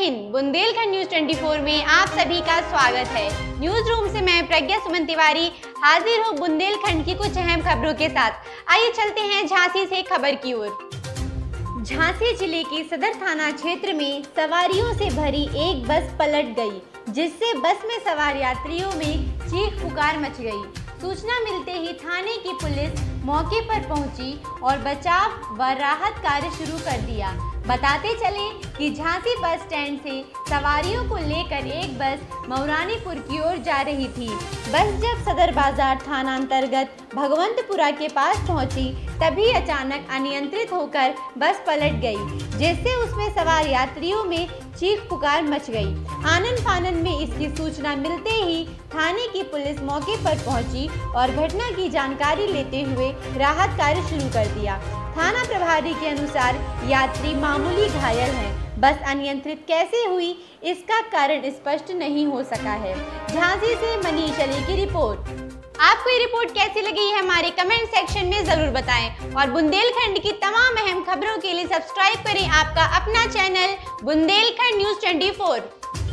Hind. Bundelkhand news 24 में आप सभी का स्वागत है। न्यूज रूम से मैं प्रज्ञा सुमन तिवारी हाजिर हूँ बुंदेलखंड की कुछ अहम खबरों के साथ। आइए चलते हैं झांसी से खबर की ओर। झांसी जिले के सदर थाना क्षेत्र में सवारियों से भरी एक बस पलट गई, जिससे बस में सवार यात्रियों में चीख पुकार मच गई। सूचना मिलते ही थाने की पुलिस मौके पर पहुंची और बचाव व राहत कार्य शुरू कर दिया। बताते चले कि झांसी बस स्टैंड से सवारियों को लेकर एक बस मऊरानीपुर की ओर जा रही थी। बस जब सदर बाजार थाना अंतर्गत भगवंतपुरा के पास पहुंची, तभी अचानक अनियंत्रित होकर बस पलट गई, जिससे उसमें सवार यात्रियों में चीख पुकार मच गई। आनन फानन में इसकी सूचना मिलते ही थाने की पुलिस मौके पर पहुंची और घटना की जानकारी लेते हुए राहत कार्य शुरू कर दिया। थाना प्रभारी के अनुसार यात्री मामूली घायल हैं। बस अनियंत्रित कैसे हुई, इसका कारण स्पष्ट नहीं हो सका है। झांसी से मनीष अली की रिपोर्ट। आपको ये रिपोर्ट कैसी लगी है हमारे कमेंट सेक्शन में जरूर बताएं और बुंदेलखंड की तमाम अहम खबरों के लिए सब्सक्राइब करें आपका अपना चैनल बुंदेलखंड न्यूज 24।